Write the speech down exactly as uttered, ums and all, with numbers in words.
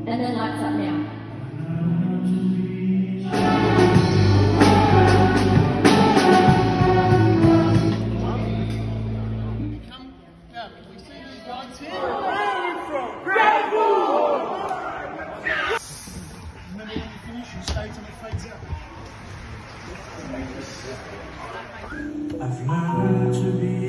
And then lights up now. Come, now, can we see these guys here? Where are we from? Granville! Remember when you finish, you stay till it fades out. I've learned to be